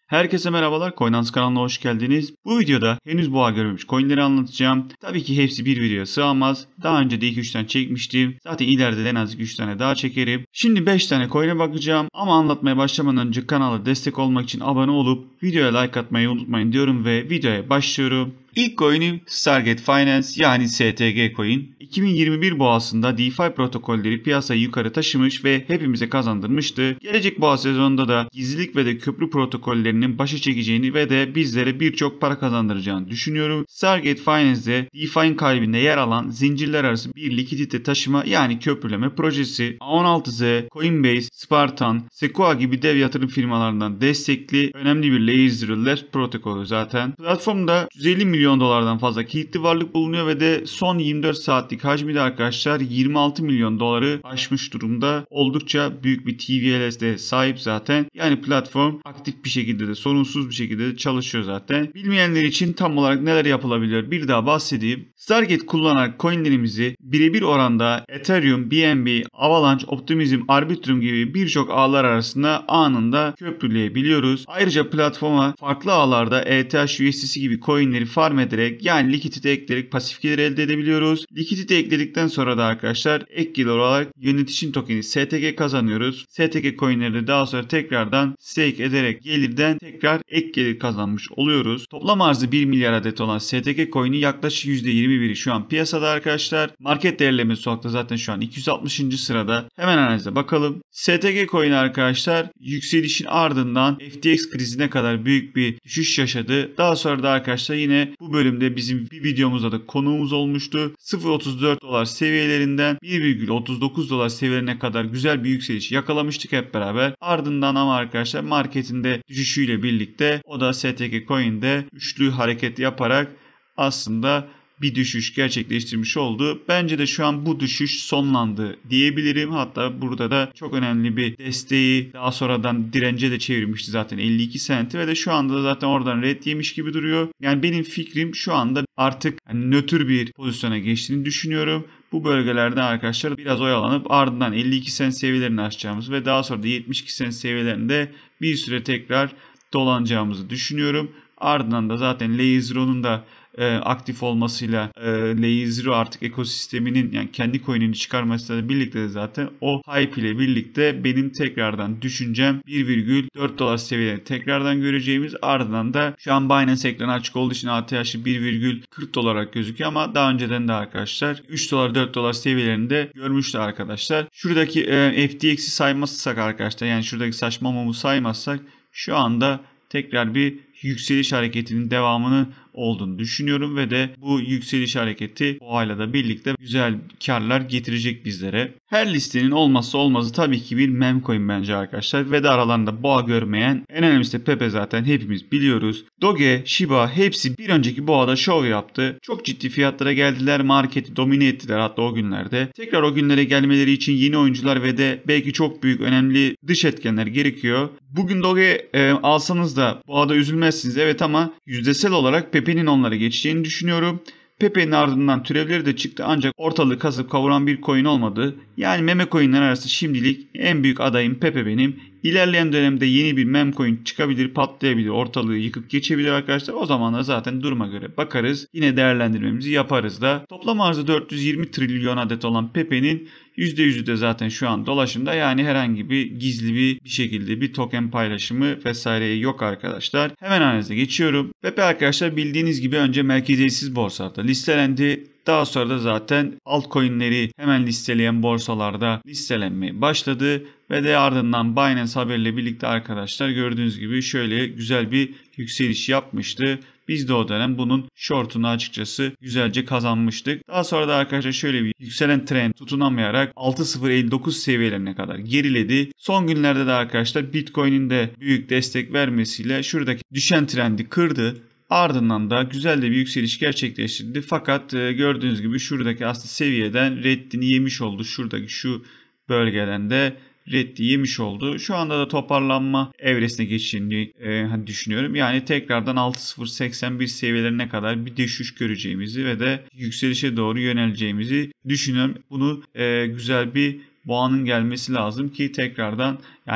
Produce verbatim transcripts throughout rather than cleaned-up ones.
Herkese merhabalar, Coinance kanalına hoş geldiniz. Bu videoda henüz boğa görmemiş coinleri anlatacağım. Tabii ki hepsi bir videoya sığamaz. Daha önce de iki üç tane çekmiştim. Zaten ileride de en az iki üç tane daha çekerim. Şimdi beş tane coin'e bakacağım. Ama anlatmaya başlamadan önce kanala destek olmak için abone olup videoya like atmayı unutmayın diyorum ve videoya başlıyorum. İlk coin'im Stargate Finance yani S T G coin. iki bin yirmi bir boğasında DeFi protokolleri piyasayı yukarı taşımış ve hepimize kazandırmıştı. Gelecek boğa sezonunda da gizlilik ve de köprü protokollerinin başı çekeceğini ve de bizlere birçok para kazandıracağını düşünüyorum. Stargate Finance'de DeFi'nin kalbinde yer alan zincirler arası bir likidite taşıma yani köprüleme projesi. A on altı Z, Coinbase, Spartan, Sequoia gibi dev yatırım firmalarından destekli önemli bir Layer Zero Labs protokolü zaten. Platformda yüz elli milyon dolardan fazla kilitli varlık bulunuyor ve de son yirmi dört saatlik hacmi de arkadaşlar yirmi altı milyon doları aşmış durumda. Oldukça büyük bir T V L S'de sahip zaten. Yani platform aktif bir şekilde de sorunsuz bir şekilde de çalışıyor zaten. Bilmeyenler için tam olarak neler yapılabilir bir daha bahsedeyim. Stargate kullanarak coinlerimizi birebir oranda Ethereum, B N B, Avalanche, Optimism, Arbitrum gibi birçok ağlar arasında anında köprüleyebiliyoruz. Ayrıca platforma farklı ağlarda E T H, U S D C gibi coinleri farm ederek yani likidite ekleyerek pasif gelir elde edebiliyoruz. Likidite ekledikten sonra da arkadaşlar ek gelir olarak yönetişim tokeni S T G kazanıyoruz. S T G coinleri daha sonra tekrardan stake ederek gelirden tekrar ek gelir kazanmış oluyoruz. Toplam arzı bir milyar adet olan S T G coin'i yaklaşık yüzde yirmi biri şu an piyasada arkadaşlar. Market değerlemesi olarak da zaten şu an iki yüz altmışıncı sırada. Hemen analize bakalım. S T G coin'i arkadaşlar yükselişin ardından F T X krizine kadar büyük bir düşüş yaşadı. Daha sonra da arkadaşlar yine bu bölümde bizim bir videomuzda da konuğumuz olmuştu. sıfır virgül otuz dört dolar seviyelerinden bir virgül otuz dokuz dolar seviyelerine kadar güzel bir yükseliş yakalamıştık hep beraber. Ardından ama arkadaşlar marketinde düşüşüyle birlikte o da S T G Coin'de üçlü hareket yaparak aslında bir düşüş gerçekleştirmiş oldu. Bence de şu an bu düşüş sonlandı diyebilirim. Hatta burada da çok önemli bir desteği daha sonradan dirence de çevirmişti zaten elli iki senti ve de şu anda da zaten oradan red yemiş gibi duruyor. Yani benim fikrim şu anda artık hani nötr bir pozisyona geçtiğini düşünüyorum. Bu bölgelerde arkadaşlar biraz oyalanıp ardından elli iki sent seviyelerini aşacağımız ve daha sonra da yetmiş iki sent seviyelerinde bir süre tekrar dolanacağımızı düşünüyorum. Ardından da zaten Layer Zero'nun da e, aktif olmasıyla e, Layer Zero artık ekosisteminin yani kendi coin'ini çıkarmasıyla birlikte de zaten o hype ile birlikte benim tekrardan düşüncem bir virgül dört dolar seviyelerini tekrardan göreceğimiz, ardından da şu an Binance ekranı açık olduğu için A T H'ı bir virgül kırk olarak gözüküyor ama daha önceden de arkadaşlar üç dolar dört dolar seviyelerinde görmüştü arkadaşlar. Şuradaki e, F T X'i saymazsak arkadaşlar yani şuradaki saçma mumu saymazsak şu anda tekrar bir yükseliş hareketinin devamını olduğunu düşünüyorum ve de bu yükseliş hareketi boğayla da birlikte güzel karlar getirecek bizlere. Her listenin olmazsa olmazı tabii ki bir meme coin bence arkadaşlar ve de aralarında boğa görmeyen en önemlisi de Pepe zaten hepimiz biliyoruz. Doge, Shiba hepsi bir önceki boğada show yaptı. Çok ciddi fiyatlara geldiler, marketi domine ettiler hatta o günlerde. Tekrar o günlere gelmeleri için yeni oyuncular ve de belki çok büyük önemli dış etkenler gerekiyor. Bugün Doge e, alsanız da boğada üzülmezsiniz evet ama yüzdesel olarak Pepe'nin onları geçeceğini düşünüyorum. Pepe'nin ardından türevleri de çıktı ancak ortalığı kasıp kavuran bir coin olmadı. Yani meme coinler arası şimdilik en büyük adayım Pepe benim. İlerleyen dönemde yeni bir meme coin çıkabilir, patlayabilir, ortalığı yıkıp geçebilir arkadaşlar. O zaman da zaten duruma göre bakarız. Yine değerlendirmemizi yaparız da. Toplam arzı dört yüz yirmi trilyon adet olan Pepe'nin yüzde yüzü de zaten şu an dolaşımda. Yani herhangi bir gizli bir, bir şekilde bir token paylaşımı vesaire yok arkadaşlar. Hemen analize geçiyorum. Pepe arkadaşlar bildiğiniz gibi önce merkeziyetsiz borsalarda listelendi. Daha sonra da zaten altcoin'leri hemen listeleyen borsalarda listelenmeye başladı. Ve de ardından Binance haberiyle birlikte arkadaşlar gördüğünüz gibi şöyle güzel bir yükseliş yapmıştı. Biz de o dönem bunun short'unu açıkçası güzelce kazanmıştık. Daha sonra da arkadaşlar şöyle bir yükselen trend tutunamayarak altı virgül sıfır elli dokuz seviyelerine kadar geriledi. Son günlerde de arkadaşlar Bitcoin'in de büyük destek vermesiyle şuradaki düşen trendi kırdı. Ardından da güzel de bir yükseliş gerçekleştirdi. Fakat e, gördüğünüz gibi şuradaki aslında seviyeden reddini yemiş oldu. Şuradaki şu bölgeden de reddi yemiş oldu. Şu anda da toparlanma evresine geçtiğini e, düşünüyorum. Yani tekrardan altı virgül sıfır seksen bir seviyelerine kadar bir düşüş göreceğimizi ve de yükselişe doğru yöneleceğimizi düşünüyorum. Bunu e, güzel bir boğanın gelmesi lazım ki tekrardan yani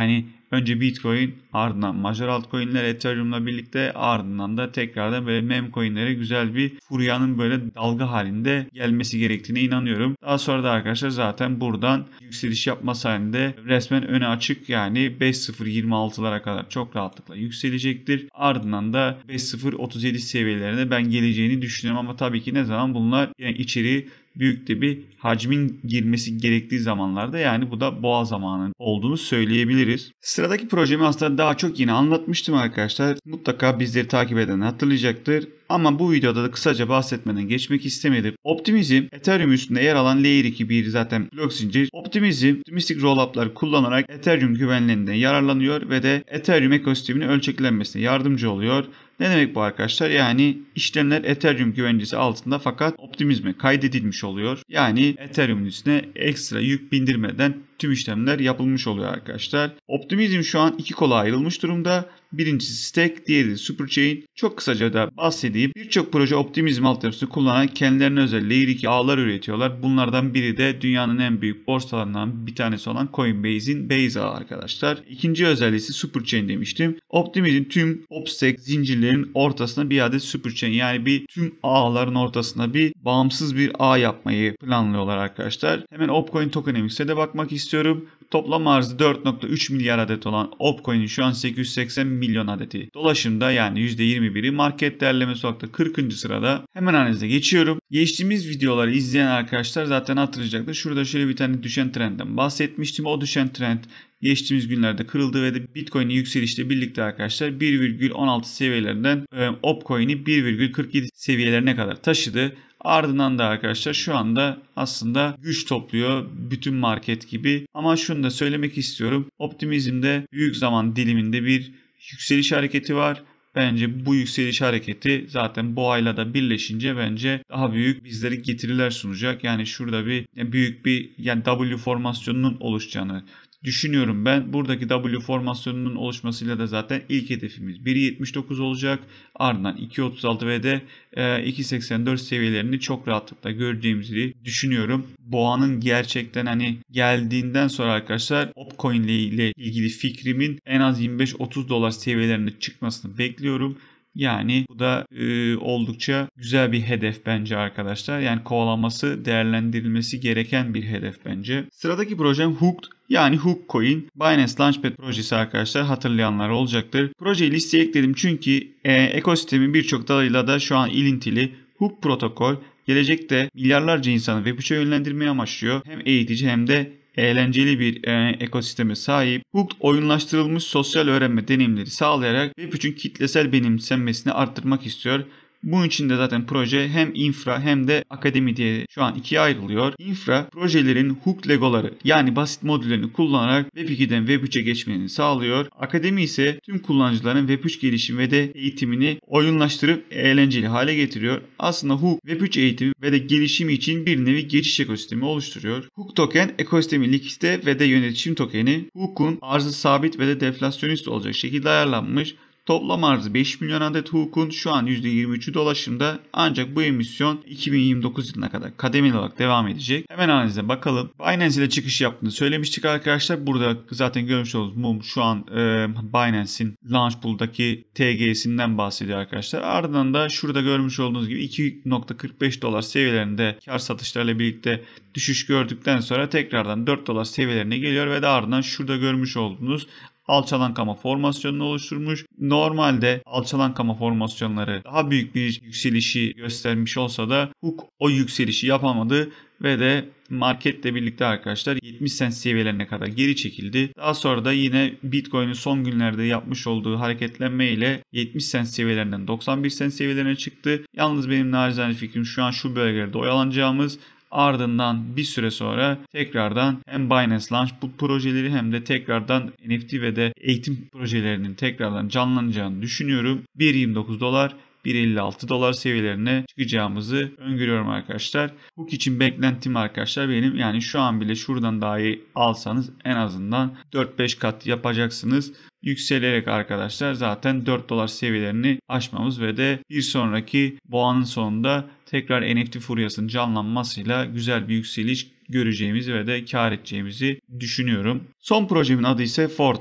Önce Bitcoin, ardından major altcoin'ler Ethereum'la birlikte, ardından da tekrardan böyle meme coin'lere güzel bir furyanın böyle dalga halinde gelmesi gerektiğine inanıyorum. Daha sonra da arkadaşlar zaten buradan yükseliş yapması halinde resmen öne açık, yani beş sıfır yirmi altılara kadar çok rahatlıkla yükselecektir. Ardından da beş sıfır otuz yedi seviyelerine ben geleceğini düşünüyorum ama tabii ki ne zaman bunlar yani içeri büyük de bir hacmin girmesi gerektiği zamanlarda, yani bu da boğa zamanı olduğunu söyleyebiliriz. Sıradaki projemi aslında daha çok yine anlatmıştım arkadaşlar. Mutlaka bizleri takip eden hatırlayacaktır. Ama bu videoda da kısaca bahsetmeden geçmek istemedim. Optimizm, Ethereum üstünde yer alan Layer iki bir zaten blok zincir. Optimizm, optimistik rollup'ları kullanarak Ethereum güvenliğinden yararlanıyor ve de Ethereum ekosisteminin ölçeklenmesine yardımcı oluyor. Ne demek bu arkadaşlar? Yani işlemler Ethereum güvencesi altında fakat Optimizm'e kaydedilmiş oluyor. Yani Ethereum'un üstüne ekstra yük bindirmeden tüm işlemler yapılmış oluyor arkadaşlar. Optimizm şu an iki kola ayrılmış durumda. Birincisi Stake, diğeri de Superchain. Çok kısaca da bahsedeyim. Birçok proje Optimizm altyapısını kullanarak kendilerine özel Layer iki ağlar üretiyorlar. Bunlardan biri de dünyanın en büyük borsalarından bir tanesi olan Coinbase'in Base ağı arkadaşlar. İkinci özelliği Superchain demiştim. Optimizm tüm Opstack zincirlerin ortasına bir adet Superchain, yani bir tüm ağların ortasına bir bağımsız bir ağ yapmayı planlıyorlar arkadaşlar. Hemen Opcoin tokenomics'e de bakmak istiyorum. Toplam arzı dört nokta üç milyar adet olan Opcoin'in şu an sekiz yüz seksen milyon adeti dolaşımda, yani yüzde yirmi biri. Market değerlemesi olarak kırkıncı sırada. Hemen analize geçiyorum. Geçtiğimiz videoları izleyen arkadaşlar zaten hatırlayacaktır. Şurada şöyle bir tane düşen trendden bahsetmiştim. O düşen trend geçtiğimiz günlerde kırıldı ve de Bitcoin'in yükselişle birlikte arkadaşlar bir virgül on altı seviyelerinden e, Opcoin'i bir virgül kırk yedi seviyelerine kadar taşıdı. Ardından da arkadaşlar şu anda aslında güç topluyor bütün market gibi. Ama şunu da söylemek istiyorum. Optimizm'de büyük zaman diliminde bir yükseliş hareketi var. Bence bu yükseliş hareketi zaten boğayla da birleşince bence daha büyük bizlere getiriler sunacak. Yani şurada bir yani büyük bir yani W formasyonunun oluşacağını düşünüyorum ben. Buradaki W formasyonunun oluşmasıyla da zaten ilk hedefimiz bir yetmiş dokuz olacak. Ardından iki otuz altı ve de iki seksen dört seviyelerini çok rahatlıkla göreceğimizi düşünüyorum. Boğanın gerçekten hani geldiğinden sonra arkadaşlar Opcoin ile ilgili fikrimin en az yirmi beş otuz dolar seviyelerine çıkmasını bekliyorum. Yani bu da e, oldukça güzel bir hedef bence arkadaşlar. Yani kovalanması, değerlendirilmesi gereken bir hedef bence. Sıradaki projem Hooked, yani Hook Coin. Binance Launchpad projesi arkadaşlar, hatırlayanlar olacaktır. Projeyi listeye ekledim çünkü e, ekosistemin birçok dalıyla da şu an ilintili. Hook protokol gelecekte milyarlarca insanı Web üçe yönlendirmeyi amaçlıyor. Hem eğitici hem de eğlenceli bir e, ekosisteme sahip. Hooked oyunlaştırılmış sosyal öğrenme deneyimleri sağlayarak Web üçün kitlesel benimsenmesini arttırmak istiyor. Bunun için de zaten proje hem infra hem de akademi diye şu an ikiye ayrılıyor. Infra, projelerin hook legoları yani basit modüllerini kullanarak Web ikiden Web üçe geçmelerini sağlıyor. Akademi ise tüm kullanıcıların Web üç gelişim ve de eğitimini oyunlaştırıp eğlenceli hale getiriyor. Aslında Hook, Web üç eğitimi ve de gelişimi için bir nevi geçiş ekosistemi oluşturuyor. Hook token, ekosistemi likite ve de yönetişim tokeni. Hook'un arzı sabit ve de deflasyonist olacak şekilde ayarlanmış. Toplam arzı beş milyon adet Hook'un şu an yüzde yirmi üçü dolaşımda, ancak bu emisyon iki bin yirmi dokuz yılına kadar kademeli olarak devam edecek. Hemen analize bakalım. Binance ile çıkış yaptığını söylemiştik arkadaşlar. Burada zaten görmüş olduğunuz mum şu an e, Binance'in Launchpool'daki T G'sinden bahsediyor arkadaşlar. Ardından da şurada görmüş olduğunuz gibi iki nokta kırk beş dolar seviyelerinde kar satışlarıyla birlikte düşüş gördükten sonra tekrardan dört dolar seviyelerine geliyor ve de ardından şurada görmüş olduğunuz alçalan kama formasyonunu oluşturmuş. Normalde alçalan kama formasyonları daha büyük bir yükselişi göstermiş olsa da Hook o yükselişi yapamadı ve de marketle birlikte arkadaşlar yetmiş sent seviyelerine kadar geri çekildi. Daha sonra da yine Bitcoin'in son günlerde yapmış olduğu hareketlenme ile yetmiş sent seviyelerinden doksan bir sent seviyelerine çıktı. Yalnız benim narizane fikrim şu an şu bölgelerde oyalanacağımız, ardından bir süre sonra tekrardan hem Binance Launchpool projeleri hem de tekrardan N F T ve de eğitim projelerinin tekrardan canlanacağını düşünüyorum. bir virgül yirmi dokuz dolar, bir virgül elli altı dolar seviyelerine çıkacağımızı öngörüyorum arkadaşlar. Hook için beklentim arkadaşlar benim, yani şu an bile şuradan dahi alsanız en azından dört beş kat yapacaksınız. Yükselerek arkadaşlar zaten dört dolar seviyelerini aşmamız ve de bir sonraki boğanın sonunda tekrar N F T furyasının canlanmasıyla güzel bir yükseliş göreceğimizi ve de kar edeceğimizi düşünüyorum. Son projemin adı ise Forta.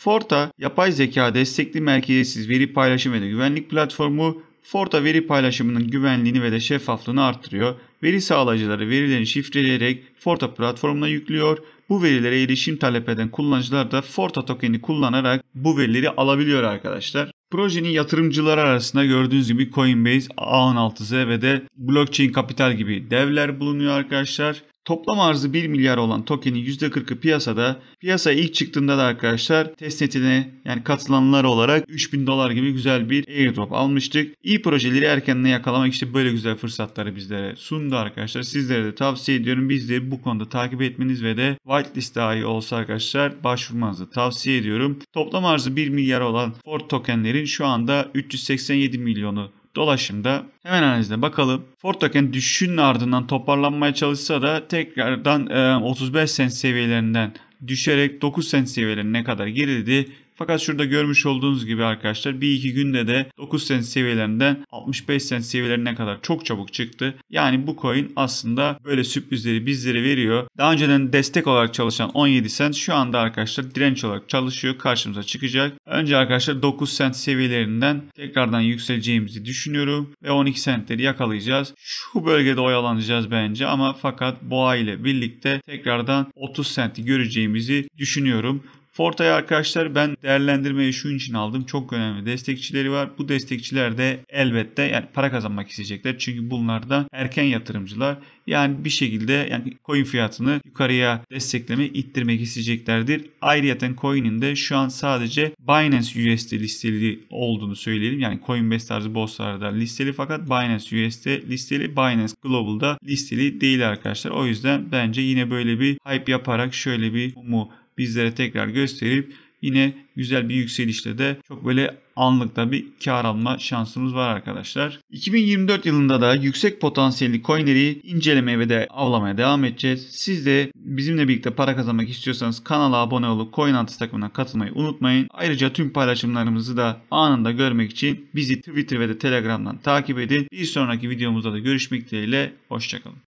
Forta, yapay zeka destekli merkeziyetsiz veri paylaşım ve de güvenlik platformu. Forta veri paylaşımının güvenliğini ve de şeffaflığını artırıyor. Veri sağlayıcıları verilerini şifreleyerek Forta platformuna yüklüyor. Bu verilere erişim talep eden kullanıcılar da Forta token'i kullanarak bu verileri alabiliyor arkadaşlar. Projenin yatırımcıları arasında gördüğünüz gibi Coinbase, A on altı Z ve de Blockchain Capital gibi devler bulunuyor arkadaşlar. Toplam arzı bir milyar olan tokenin yüzde kırkı piyasada. Piyasaya ilk çıktığında da arkadaşlar testnetine yani katılanlar olarak üç bin dolar gibi güzel bir airdrop almıştık. İyi projeleri erkenden yakalamak işte böyle güzel fırsatları bizlere sundu arkadaşlar. Sizlere de tavsiye ediyorum. Bizleri bu konuda takip etmeniz ve de whitelist dahi olsa arkadaşlar başvurmanızı tavsiye ediyorum. Toplam arzı bir milyar olan Fort tokenlerin şu anda üç yüz seksen yedi milyonu dolaşımda. Hemen analizine bakalım. Fort token düşüşün ardından toparlanmaya çalışsa da tekrardan e, otuz beş sent seviyelerinden düşerek dokuz sent seviyelerine kadar geriledi. Fakat şurada görmüş olduğunuz gibi arkadaşlar bir iki günde de dokuz sent seviyelerinden altmış beş sent seviyelerine kadar çok çabuk çıktı. Yani bu coin aslında böyle sürprizleri bizlere veriyor. Daha önceden destek olarak çalışan on yedi sent şu anda arkadaşlar direnç olarak çalışıyor. Karşımıza çıkacak. Önce arkadaşlar dokuz sent seviyelerinden tekrardan yükseleceğimizi düşünüyorum. Ve on iki sentleri yakalayacağız. Şu bölgede oyalanacağız bence ama fakat boğa ile birlikte tekrardan otuz senti göreceğimizi düşünüyorum. Forta'yı arkadaşlar ben değerlendirmeyi şunun için aldım. Çok önemli destekçileri var. Bu destekçiler de elbette yani para kazanmak isteyecekler. Çünkü bunlar da erken yatırımcılar. Yani bir şekilde yani coin fiyatını yukarıya destekleme ittirmek isteyeceklerdir. Ayrıyeten coin'in de şu an sadece Binance U S D listeli olduğunu söyleyelim. Yani Coinbase tarzı borslarda listeli fakat Binance U S D listeli. Binance Global'da listeli değil arkadaşlar. O yüzden bence yine böyle bir hype yaparak şöyle bir mumu bizlere tekrar gösterip yine güzel bir yükselişle de çok böyle anlıkta bir kar alma şansımız var arkadaşlar. iki bin yirmi dört yılında da yüksek potansiyelli coinleri incelemeye ve de avlamaya devam edeceğiz. Siz de bizimle birlikte para kazanmak istiyorsanız kanala abone olup CoinHunters takımına katılmayı unutmayın. Ayrıca tüm paylaşımlarımızı da anında görmek için bizi Twitter ve de Telegram'dan takip edin. Bir sonraki videomuzda da görüşmek dileğiyle. Hoşçakalın.